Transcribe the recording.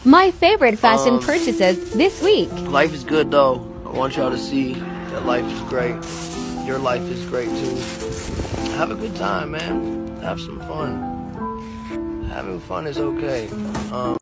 My favorite fashion purchases this week. Life is good though. I want y'all to see that life is great. Your life is great too. Have a good time, man. Have some fun. Having fun is okay.